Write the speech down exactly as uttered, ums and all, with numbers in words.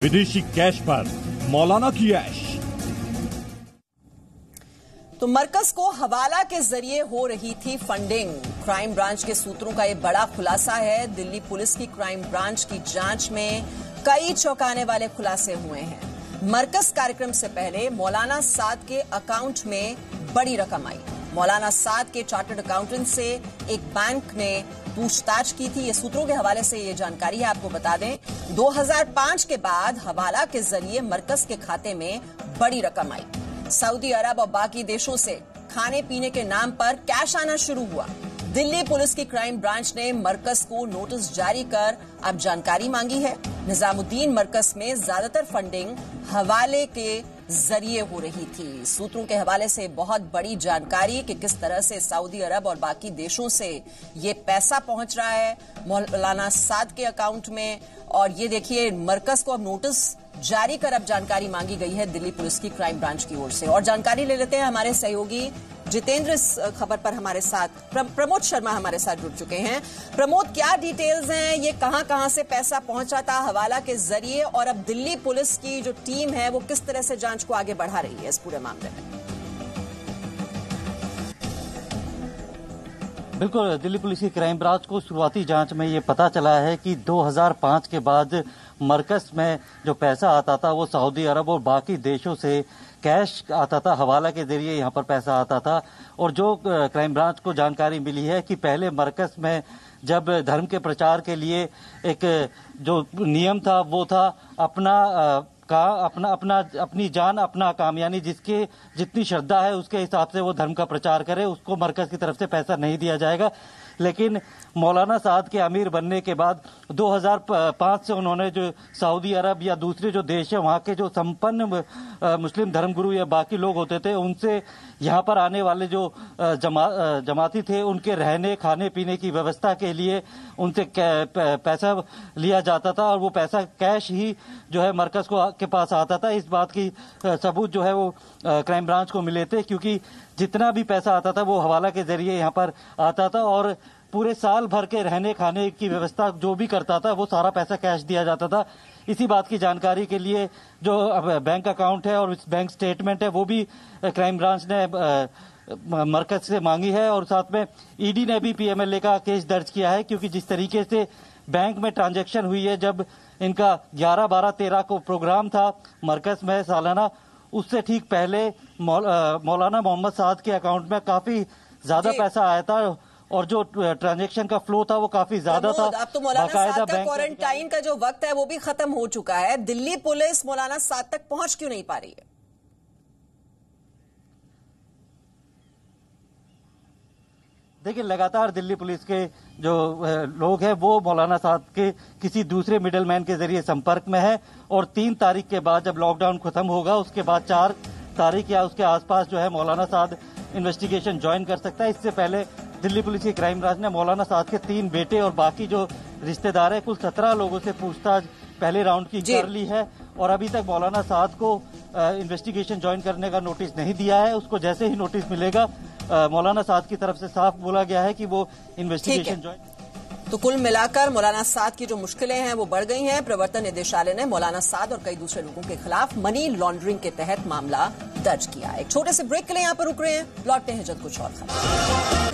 विदेशी कैश पर मौलाना की ऐश। तो मरकज को हवाला के जरिए हो रही थी फंडिंग। क्राइम ब्रांच के सूत्रों का यह बड़ा खुलासा है। दिल्ली पुलिस की क्राइम ब्रांच की जांच में कई चौंकाने वाले खुलासे हुए हैं। मरकज कार्यक्रम से पहले मौलाना साद के अकाउंट में बड़ी रकम आई। मौलाना साद के चार्टर्ड अकाउंटेंट से एक बैंक ने पूछताछ की थी। ये सूत्रों के हवाले से ये जानकारी है। आपको बता दें, दो हज़ार पाँच के बाद हवाला के जरिए मरकज के खाते में बड़ी रकम आई। सऊदी अरब और बाकी देशों से खाने पीने के नाम पर कैश आना शुरू हुआ। दिल्ली पुलिस की क्राइम ब्रांच ने मरकज को नोटिस जारी कर अब जानकारी मांगी है। निजामुद्दीन मरकज में ज्यादातर फंडिंग हवाले के जरिए हो रही थी। सूत्रों के हवाले से बहुत बड़ी जानकारी कि किस तरह से सऊदी अरब और बाकी देशों से ये पैसा पहुंच रहा है मौलाना साद के अकाउंट में। और ये देखिए, मरकज को अब नोटिस जारी कर अब जानकारी मांगी गई है दिल्ली पुलिस की क्राइम ब्रांच की ओर से। और जानकारी ले लेते हैं हमारे सहयोगी जितेंद्र इस खबर पर हमारे साथ, प्रमोद शर्मा हमारे साथ जुड़ चुके हैं। प्रमोद, क्या डिटेल्स हैं? ये कहां कहां से पैसा पहुंचा था हवाला के जरिए, और अब दिल्ली पुलिस की जो टीम है वो किस तरह से जांच को आगे बढ़ा रही है इस पूरे मामले में? बिल्कुल, दिल्ली पुलिस की क्राइम ब्रांच को शुरुआती जांच में ये पता चला है कि दो हज़ार पाँच के बाद मरकज में जो पैसा आता था वो सऊदी अरब और बाकी देशों से कैश आता था, हवाला के जरिए यहाँ पर पैसा आता था। और जो क्राइम ब्रांच को जानकारी मिली है कि पहले मरकज में जब धर्म के प्रचार के लिए एक जो नियम था वो था अपना का अपना अपना अपनी जान अपना काम, यानी जिसके जितनी श्रद्धा है उसके हिसाब से वो धर्म का प्रचार करे, उसको मरकज की तरफ से पैसा नहीं दिया जाएगा। लेकिन मौलाना साद के अमीर बनने के बाद दो हज़ार पाँच से उन्होंने जो सऊदी अरब या दूसरे जो देश है वहाँ के जो संपन्न मुस्लिम धर्मगुरु या बाकी लोग होते थे उनसे यहाँ पर आने वाले जो जमा जमाती थे उनके रहने खाने पीने की व्यवस्था के लिए उनसे पैसा लिया जाता था। और वो पैसा कैश ही जो है मरकज को के पास आता था। इस बात की सबूत जो है वो क्राइम ब्रांच को मिले थे, क्योंकि जितना भी पैसा आता था वो हवाला के जरिए यहाँ पर आता था। और पूरे साल भर के रहने खाने की व्यवस्था जो भी करता था वो सारा पैसा कैश दिया जाता था। इसी बात की जानकारी के लिए जो बैंक अकाउंट है और इस बैंक स्टेटमेंट है वो भी क्राइम ब्रांच ने मरकज से मांगी है। और साथ में ईडी ने भी पीएमएलए का केस दर्ज किया है, क्योंकि जिस तरीके से बैंक में ट्रांजैक्शन हुई है जब इनका ग्यारह बारह तेरह को प्रोग्राम था मरकज में सालाना, उससे ठीक पहले मौलाना मोहम्मद साद के अकाउंट में काफी ज्यादा पैसा आया था और जो ट्रांजैक्शन का फ्लो था वो काफी ज्यादा था। अब तो मौलाना साद का क्वारंटाइन का जो वक्त है वो भी खत्म हो चुका है। दिल्ली पुलिस मौलाना साद तक पहुंच क्यों नहीं पा रही है? देखिए, लगातार दिल्ली पुलिस के जो लोग हैं वो मौलाना साद के किसी दूसरे मिडलमैन के जरिए संपर्क में है। और तीन तारीख के बाद जब लॉकडाउन खत्म होगा उसके बाद चार तारीख या उसके आसपास जो है मौलाना साद इन्वेस्टिगेशन ज्वाइन कर सकता है। इससे पहले दिल्ली पुलिस की क्राइम ब्रांच ने मौलाना साद के तीन बेटे और बाकी जो रिश्तेदार है कुल सत्रह लोगों से पूछताछ पहले राउंड की कर ली है। और अभी तक मौलाना साद को इन्वेस्टिगेशन ज्वाइन करने का नोटिस नहीं दिया है। उसको जैसे ही नोटिस मिलेगा मौलाना साद की तरफ से साफ बोला गया है कि वो इन्वेस्टिगेशन ज्वाइन। तो कुल मिलाकर मौलाना साद की जो मुश्किलें हैं वो बढ़ गई हैं। प्रवर्तन निदेशालय ने मौलाना साद और कई दूसरे लोगों के खिलाफ मनी लॉन्ड्रिंग के तहत मामला दर्ज किया। एक छोटे से ब्रेक के लिए यहाँ पर रुक रहे हैं, लौटते हैं जल्द कुछ और खबर।